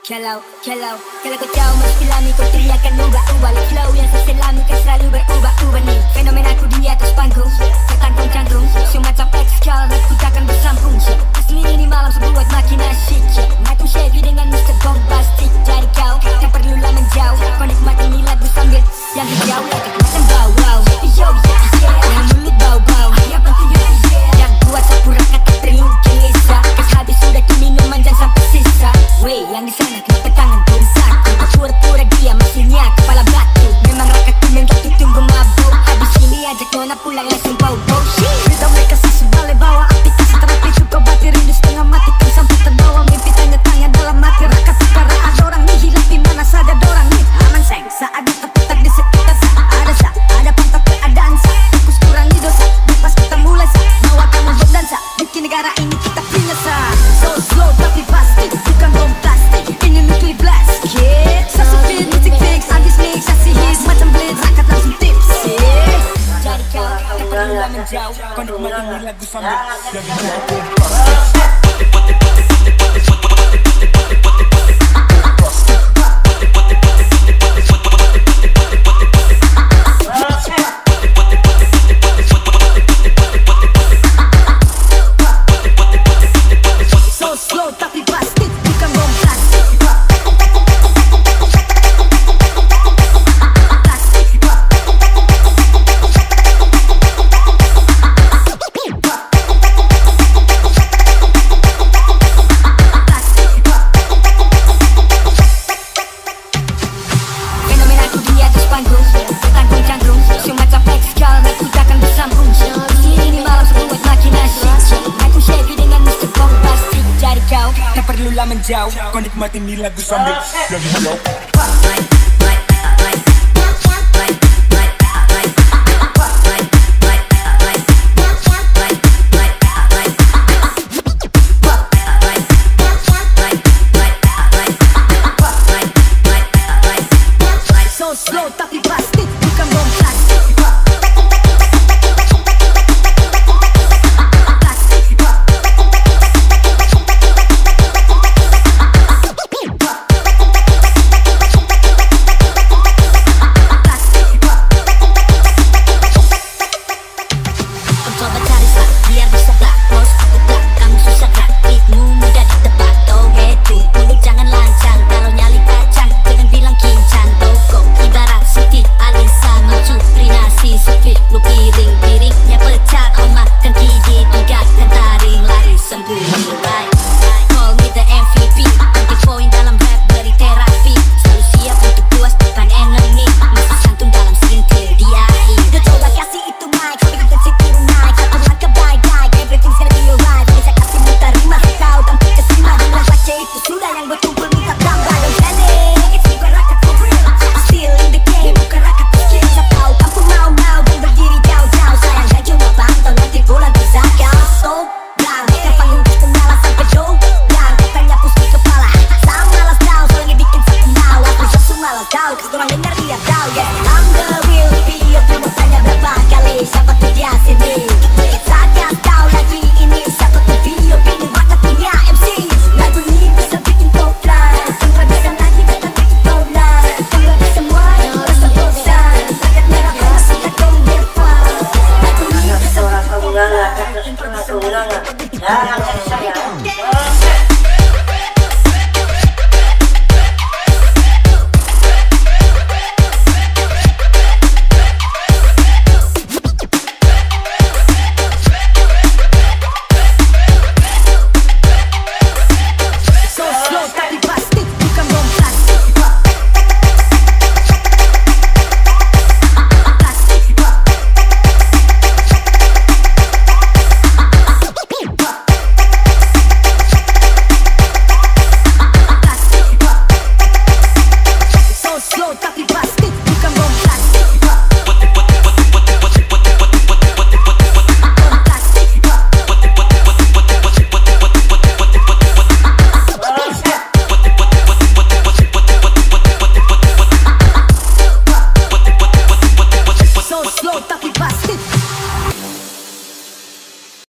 Kalau kau jauh mensilami, kau teriakan ubah-ubah. Flow yang seselami kan selalu berubah-ubah nih. Fenomena ku di atas panggung, ketanggung canggung, semacam X-Kal, ku takkan bersambung. Asli ini malam sebuat makin asyik. Aku Chevy dengan Mr. Bombastic. Dari kau, tak perlulah menjauh. Kau nikmati ini lagu sambil yang hijau. Macam bau-bau, yo yeah, yang mulut bau-bau, yang penting yang buat sapura kata terlukisa. Kes habis sudah diminum manjan sampai sisa. Weh, yang di sana kenapa tangan bersatu? Pura-pura dia mesinnya kepala batu. Memang rakyat minta tunggu mabuk. Habis ini ajak nona pulang langsung bau-bau. Kita mereka sisi balik bawa aplikasi terapi itu kau batir rindu setengah mati kan sampai terbawa mimpi tanya-tanya dalam hati rakyat perkara ada orang nih hilang di mana saja dorang nih aman seng saat dipetak di sekitar ada pantat keadaan fokus kurangi dosa bebas kita mulai bawa kamu berdansa bikin negara ini kita punya so slow tapi pasti bukan bom plastik ini nuclear blast yeah sasi fit music fix habis mix sasi hits macam blitz rakyat langsung tips yeah dari kau, tak perlulah menjauh. Kau nikmati ini lagu sambil yang hijau. Menjauh, kau nikmati ini lagu sambil yang hijau.